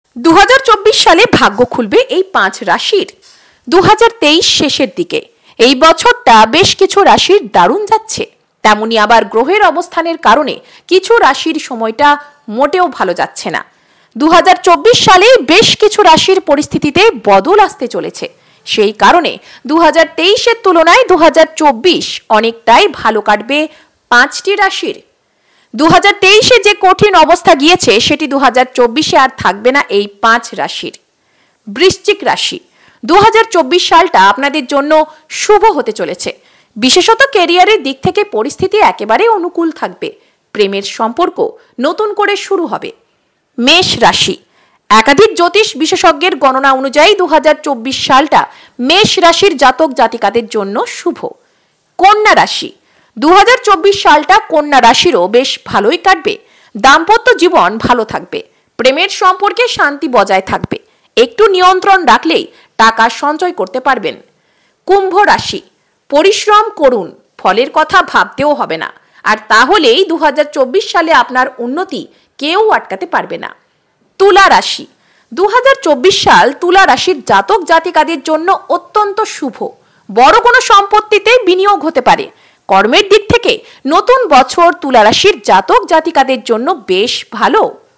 2024 সালে ভাগ্য খুলবে এই 5 রাশির। 2023 শেষের দিকে এই বছরটা বেশ কিছু রাশির দারুণ যাচ্ছে, তেমনি আবার গ্রহের অবস্থানের কারণে কিছু রাশির সময়টা মোটেও ভালো যাচ্ছে না। 2024 সালে বেশ কিছু রাশির পরিস্থিতিতে বদল আসতে চলেছে, সেই কারণে 2023-এর তুলনায় 2024 অনেকটাই ভালো কাটবে 5টি রাশির। 2023-এ যে কঠিন অবস্থা গিয়েছে সেটি 2024-এ আর থাকবে না এই 5 রাশির। বৃশ্চিক রাশি, 2024 সালটা আপনাদের জন্য শুভ হতে চলেছে। বিশেষত ক্যারিয়ারের দিক থেকে পরিস্থিতি একেবারে অনুকূল থাকবে। প্রেমের সম্পর্ক নতুন করে শুরু হবে। মেষ রাশি, একাধিক জ্যোতিষ বিশেষজ্ঞের গণনা অনুযায়ী 2024 সালটা মেষ রাশির জাতক জাতিকাদের জন্য শুভ। কন্যা রাশি, 2024 সালটা কন্যা রাশিরও বেশ ভালোই কাটবে। দাম্পত্য জীবন ভালো থাকবে। প্রেমের সম্পর্কে শান্তি বজায় থাকবে। একটু নিয়ন্ত্রণ রাখলেই টাকা সঞ্চয় করতে পারবেন। কুম্ভ রাশি, পরিশ্রম করুন, ফলের কথা ভাবতেও হবে না, আর তাহলেই 2024 সালে আপনার উন্নতি কেউ আটকাতে পারবে না। তুলা রাশি, 2024 সাল তুলা রাশির জাতক জাতিকাদের জন্য অত্যন্ত শুভ। বড় কোনো সম্পত্তিতে বিনিয়োগ হতে পারে। কর্মের দিক থেকে নতুন বছর তুলা রাশির জাতক জাতিকাদের জন্য বেশ ভালো।